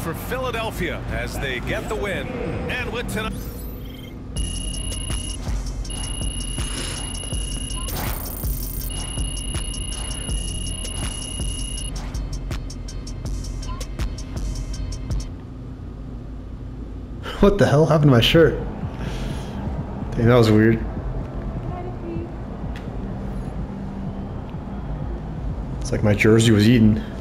for Philadelphia as they get the win. And with tonight. What the hell happened to my shirt? Dang, that was weird. It's like my jersey was eaten.